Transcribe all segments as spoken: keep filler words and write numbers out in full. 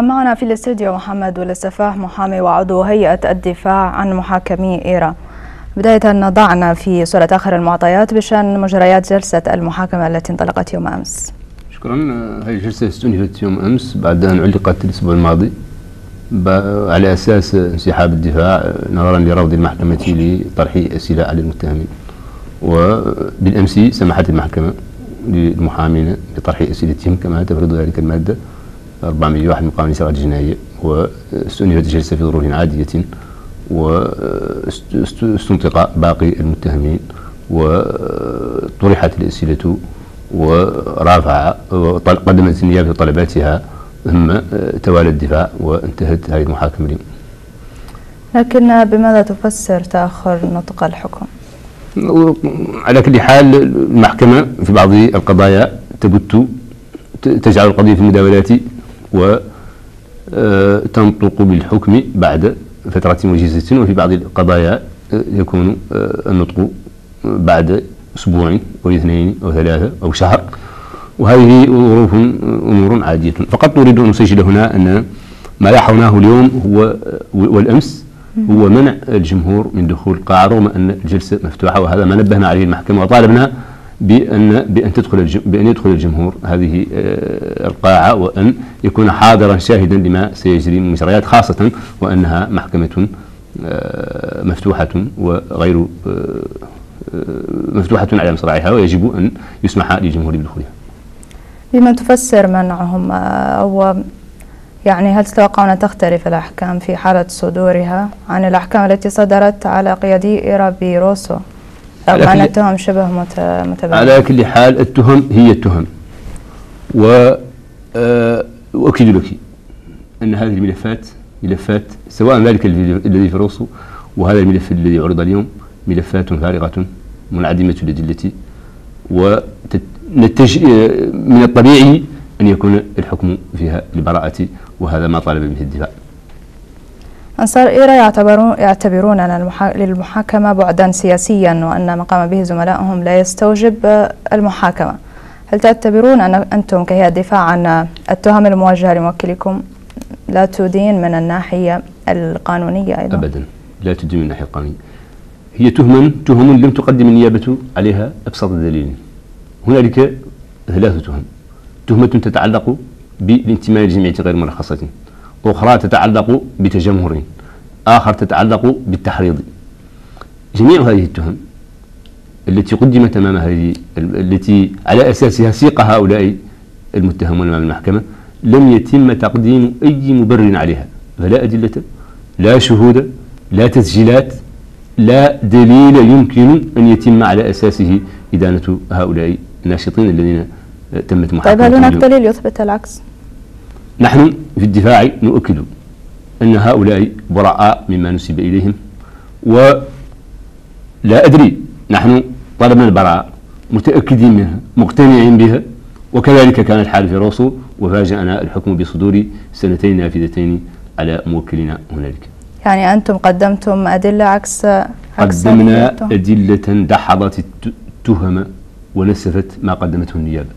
معنا في الاستديو محمد والسفاح، محامي وعضو هيئة الدفاع عن محاكمي إيرا. بداية ضعنا في صورة آخر المعطيات بشأن مجريات جلسة المحاكمة التي انطلقت يوم أمس. شكرا. هذه الجلسة استنهت يوم أمس بعد أن علقت الأسبوع الماضي على أساس انسحاب الدفاع نظرا لرفض المحكمة لطرح أسئلة على المتهمين، وبالأمس سمحت المحكمة للمحامين بطرح أسئلتهم كما تفرض ذلك المادة أربعمئة وواحد من قانون الإجراءات الجنائية، واستؤنفت الجلسة في ظروف عادية، واستنطق باقي المتهمين وطرحت الأسئلة ورافع وقدمت النيابة طلباتها، ثم توالى الدفاع وانتهت هذه المحاكمة اليوم. لكن بماذا تفسر تأخر نطق الحكم؟ على كل حال المحكمة في بعض القضايا تبت تجعل القضية في المداولات وتنطق بالحكم بعد فترة وجيزة، وفي بعض القضايا يكون النطق بعد أسبوع أو اثنين أو ثلاثة أو شهر، وهذه ظروف أمور عادية. فقط نريد أن نسجل هنا أن ما لاحظناه اليوم هو والأمس هو منع الجمهور من دخول القاعة رغم أن الجلسة مفتوحة، وهذا ما نبهنا عليه المحكمة وطالبنا بأن بأن تدخل بأن يدخل الجمهور هذه القاعة وأن يكون حاضرا شاهدا لما سيجري من مجريات، خاصة وأنها محكمة مفتوحة وغير مفتوحة على مصراعيها، ويجب أن يسمح للجمهور بدخولها. بما تفسر منعهم، أو يعني هل تتوقعون أن تختلف الأحكام في حالة صدورها عن الأحكام التي صدرت على قيادي إيرا بروسو؟ مع أن التهم شبه متباينة. على كل حال التهم هي التهم، وأؤكد لك أن هذه الملفات ملفات سواء ذلك الذي في روسو وهذا الملف الذي عرض اليوم ملفات فارغة منعدمة الأدلة، ونتج من الطبيعي أن يكون الحكم فيها لبراءة، وهذا ما طالب به الدفاع. أنصار إيرا يعتبرون يعتبرون أن للمحاكمة بعدا سياسيا، وأن ما قام به زملائهم لا يستوجب المحاكمة. هل تعتبرون أن أنتم كهيئة دفاع عن التهم الموجهة لموكلكم لا تدين من الناحية القانونية أيضا؟ أبدا لا تدين من الناحية القانونية. هي تهم تهم لم تقدم النيابة عليها أبسط دليل. هنالك ثلاث تهم: تهمة تتعلق بالانتماء لجمعية غير مرخصة، أخرى تتعلق بتجمهر، آخر تتعلق بالتحريض. جميع هذه التهم التي قدمت أمام هذه التي على أساسها سيق هؤلاء المتهمون أمام المحكمة لم يتم تقديم أي مبرر عليها، فلا أدلة، لا شهود، لا تسجيلات، لا دليل يمكن أن يتم على أساسه إدانة هؤلاء الناشطين الذين تمت محاكمتهم. طيب هل هناك دليل يثبت العكس؟ نحن في الدفاع نؤكد أن هؤلاء براء مما نسب إليهم، ولا أدري، نحن طلبنا البراءة متأكدين منها مقتنعين بها، وكذلك كان الحال في روسو، وفاجأنا الحكم بصدور سنتين نافذتين على موكلنا هنالك. يعني أنتم قدمتم أدلة عكس عكس قدمنا أدلة دحضت التهم ونسفت ما قدمته النيابة.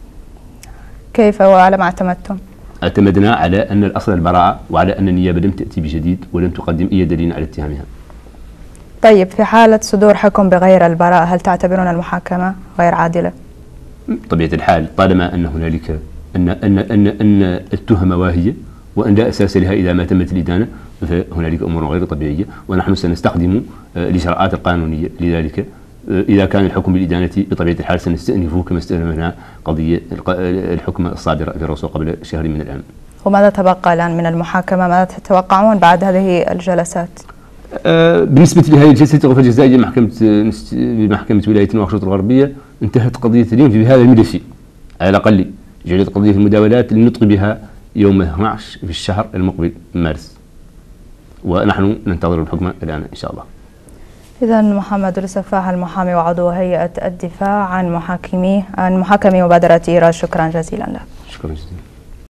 كيف وعلى ما اعتمدتم؟ اعتمدنا على أن الأصل البراءة، وعلى أن النيابة لم تأتي بجديد ولم تقدم أي دليل على اتهامها. طيب في حالة صدور حكم بغير البراءة هل تعتبرون المحاكمة غير عادلة؟ بطبيعة الحال طالما أن هنالك أن أن أن أن التهم واهية وأن لا أساس لها إذا ما تمت الإدانة، فهنالك أمور غير طبيعية، ونحن سنستخدم الإجراءات القانونية لذلك. إذا كان الحكم بالإدانة بطبيعة الحال سنستأنفه كما استأنفنا قضية الحكم الصادرة في روسو قبل شهر من الآن. وماذا تبقى الآن من المحاكمة؟ ماذا تتوقعون بعد هذه الجلسات؟ آه بالنسبة لهذه الجلسة الغرفة الجزائية محكمة بمحكمة ولاية نواكشوط الغربية انتهت قضية اليوم في هذا الملف، على الأقل جعلت قضية المداولات للنطق بها يوم اثني عشر في الشهر المقبل من مارس، ونحن ننتظر الحكم الآن إن شاء الله. إذا محمد السفاح المحامي وعضو هيئة الدفاع عن محاكمي عن محاكمي مبادرة إيرا، شكرا جزيلا لك. شكرا جزيلا.